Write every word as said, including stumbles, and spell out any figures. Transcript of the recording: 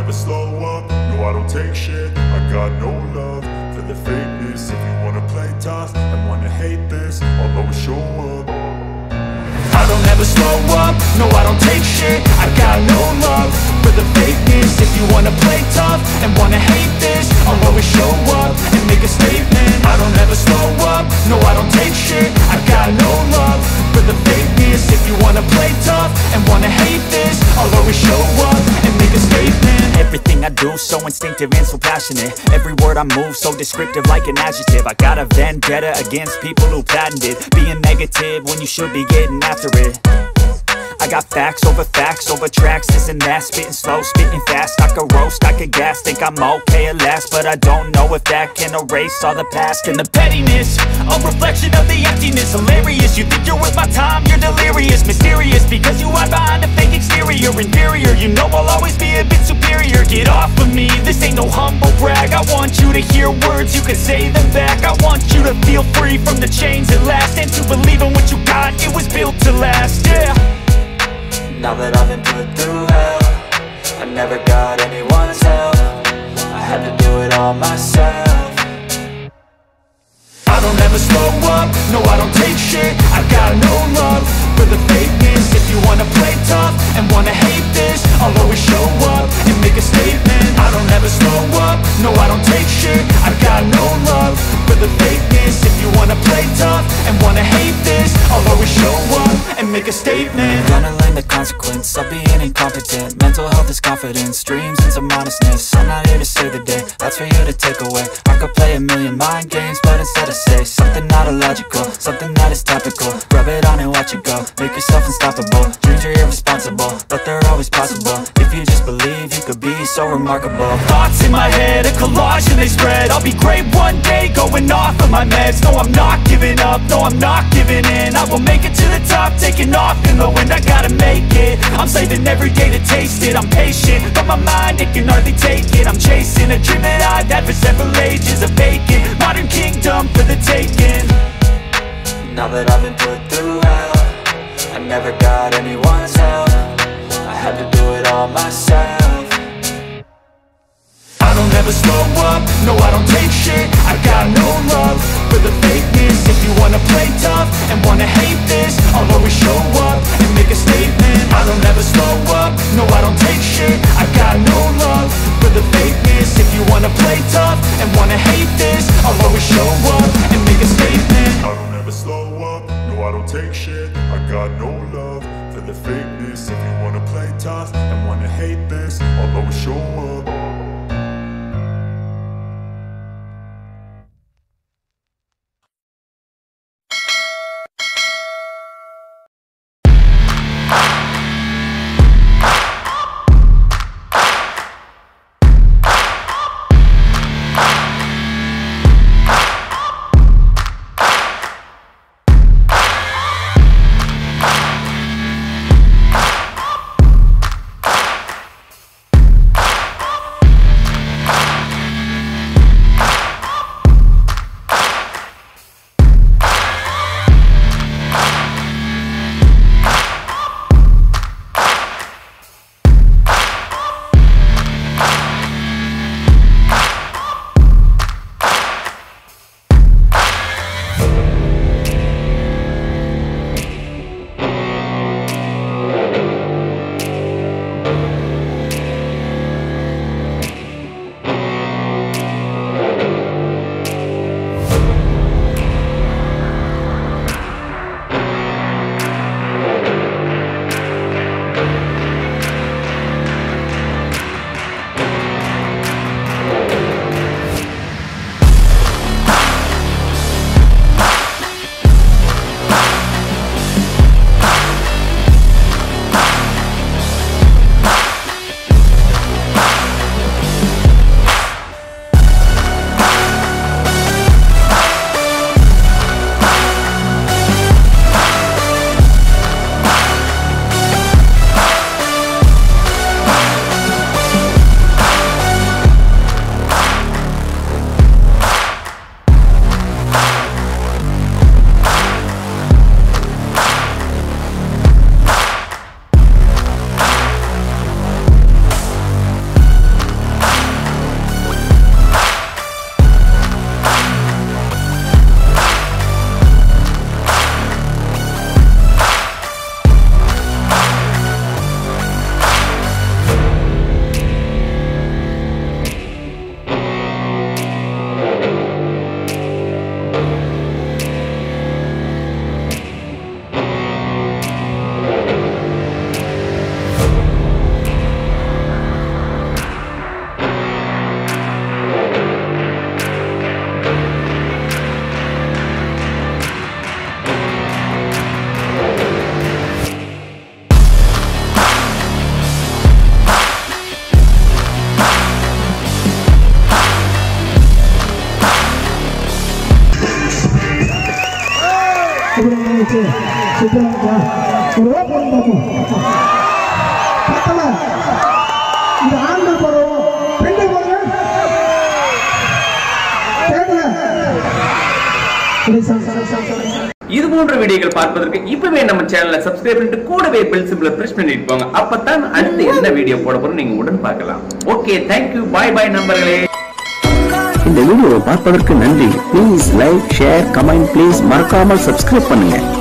never slow up, no I don't take shit. I got no love for the fakeness. If you wanna play tough and wanna hate this, I'll always show up. I don't ever slow up, no I don't take shit. I got no love for the fakeness. If you wanna play tough and wanna hate this, I'll always show up and make a statement. I don't ever slow up, no I don't take shit. I got no love for the fakeness. If you wanna play tough and wanna hate this, I'll always show up and make a statement. Everything I do so instinctive and so passionate. Every word I move so descriptive like an adjective. I got a vendetta against people who patented being negative when you should be getting after it. I got facts over facts over tracks, this and that. Spitting slow, spitting fast, I could roast, I could gas. Think I'm okay at last, but I don't know if that can erase all the past. And the pettiness, a reflection of the emptiness. Hilarious, you think you're worth my time, you're delirious. Mysterious, because you hide behind a fake exterior. Inferior, you know I'll always be a bit superior. Get off of me, this ain't no humble brag. I want you to hear words, you can say them back. I want you to feel free from the chains that last, and to believe in what you got, it was built to last, yeah. Now that I've been put through hell, I never got anyone's help. I had to do it all myself. I don't ever slow up, no I don't take shit. I got no love for the fakeness. If you wanna play tough and wanna hate this, I'll always show up and make a statement. I don't ever slow up, no I don't take shit. I got no love for the fakeness. If you wanna play tough and wanna hate this, I'll always show up and make a statement. Gonna learn the consequence of being incompetent. Mental health is confidence, dreams and some honestness. I'm not here to save the day, that's for you to take away. I could play a million mind games, but instead I say something not illogical, something that is topical. Rub it on and watch it go, make yourself unstoppable. Dreams are irresponsible, but they're always possible. If you just believe, you could be so remarkable. Thoughts in my head, a collage and they spread. I'll be great one day, going off of my meds. No, I'm not giving up, no, I'm not giving in. I will make it to the top, taking off in the wind. I gotta make it, I'm saving every day to taste it. I'm patient, but my mind, it can hardly take it. I'm chasing a dream that I've had for several ages. A vacant, modern kingdom for the taking. Now that I've been put through hell, I never got anyone's help. I had to do it all myself. I don't ever slow up, no I don't take shit. I got no love for the fakeness. If you wanna play tough and wanna hate this, I'll always show up and make a statement. I don't ever slow up, no I don't take shit. I got no love for the fakeness. If you wanna play tough and wanna hate this, I'll always show up and make a statement. I don't ever slow up, no I don't take shit. I got no love for the fakeness. If you wanna play tough and wanna hate this, I'll always show up. சுத்தமா ஒரு open பார்ப்போம். பத்தல இந்த ஆண்கள் போடுவோம், பெண்கள் போடுங்க. கேட்கல. இது போன்ற வீடியோக்கள் பார்ப்பதற்கு இப்பவே நம்ம சேனலை சப்ஸ்கிரைப் பண்ணிட்டு கூடவே பெல் சிம்பிளை பிரஸ் பண்ணிட்டு போங்க. அப்பதான் அடுத்து என்ன வீடியோ போட போறோம் நீங்க உடன் பார்க்கலாம். ஓகே, தேங்க்யூ, பாய் பாய் நண்பர்களே. இந்த வீடியோவை பார்ப்பதற்கு நன்றி. Please like, share, comment, please மறக்காமல் சப்ஸ்கிரைப் பண்ணுங்க.